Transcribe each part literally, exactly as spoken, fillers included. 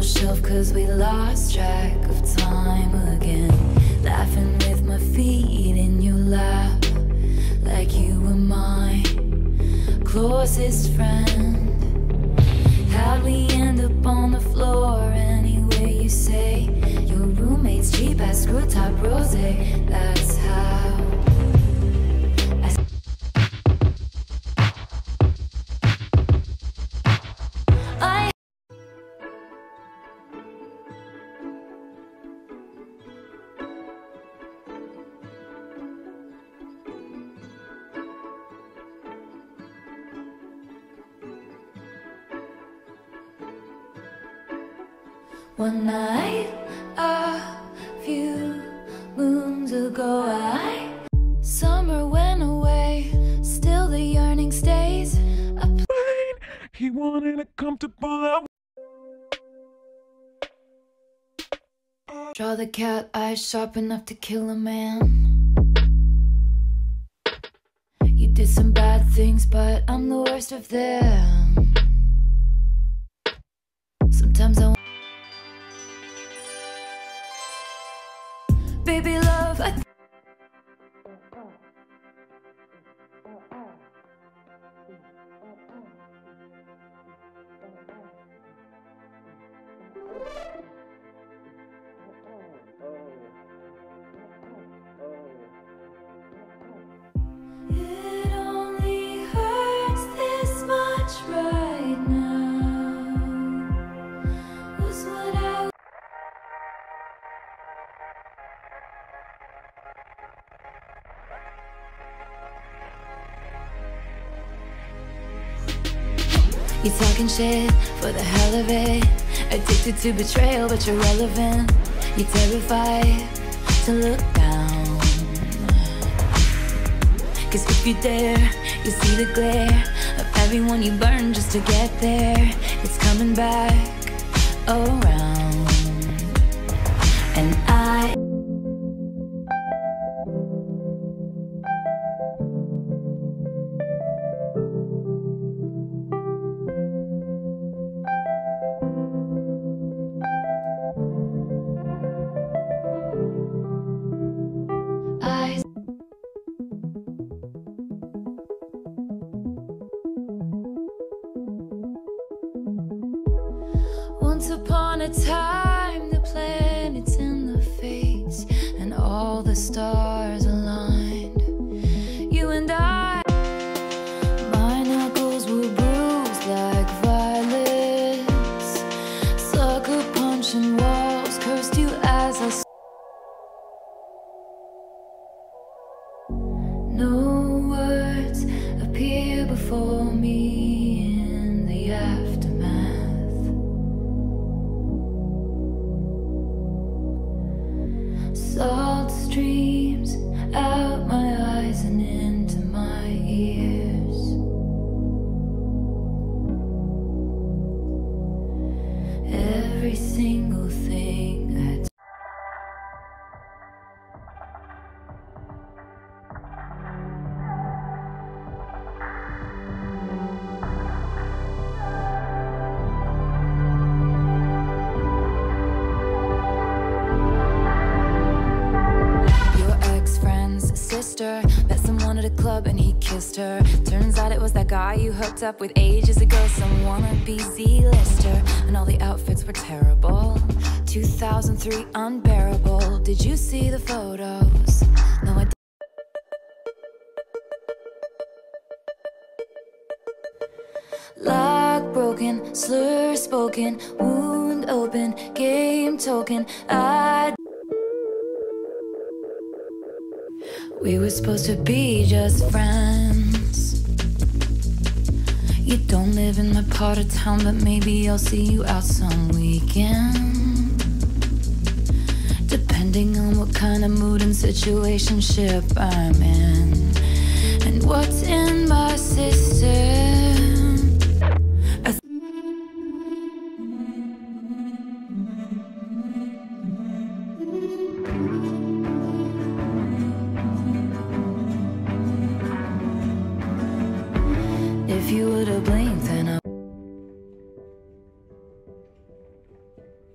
shelf cause we lost track of time again. Laughing with my feet in your lap, like you were my closest friend. How'd we end up on the floor anyway, you say? Your roommate's cheap ass screw top rosé, that's how I I One night, a few moons ago, I summer went away, still the yearning stays. A Plane, he wanted a comfortable. Draw the cat eyes sharp enough to kill a man. You did some bad things, but I'm the worst of them. Sometimes I baby love, I it only hurts this much right now, was what I you talking shit for the hell of it, addicted to betrayal but you're relevant. You're terrified to look down, cause if you dare, you see the glare of everyone you burn just to get there. It's coming back around, and I I once upon a time, the planets in the fates and all the stars aligned. You and I, my knuckles were bruised like violets, sucker punching walls, cursed you as I. No words appear before me in the aftermath. Salt streams out my eyes and into my ears. Every single thing I sister met someone at a club and he kissed her. Turns out it was that guy you hooked up with ages ago, some wannabe Z-lister, and all the outfits were terrible. two thousand three unbearable. Did you see the photos? No, I didn't. Lock broken, slur spoken, wound open, game token. I We were supposed to be just friends. You don't live in my part of town, but maybe I'll see you out some weekend, depending on what kind of mood and situationship I'm in, and what's in my system. I If you would've blinked, then I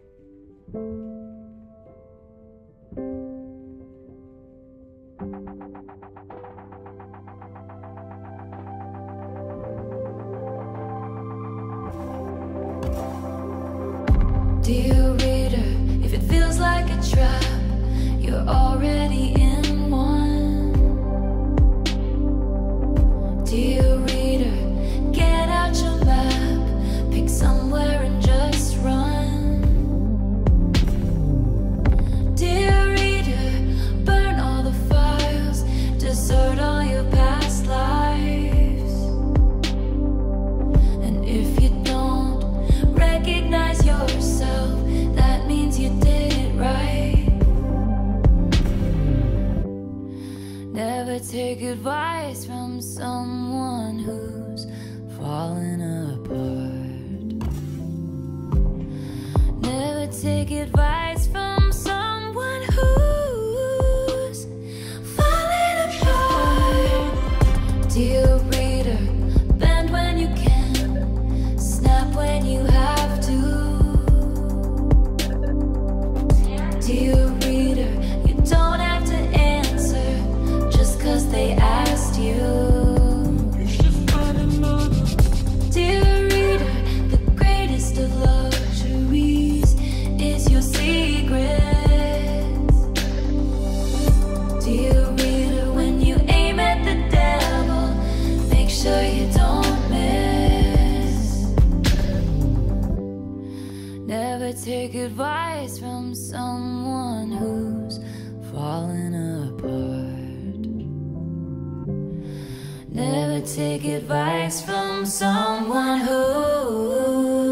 take advice from someone who's falling apart. Never take advice from someone who's falling apart. Dear reader, bend when you can, snap when you have to. Dear reader, you don't have to answer just cause they asked you. You should find another. Dear reader, the greatest of luxuries is your secret. Dear reader, when you aim at the devil, make sure you don't miss. Never take advice from someone who's falling apart. Never take advice from someone who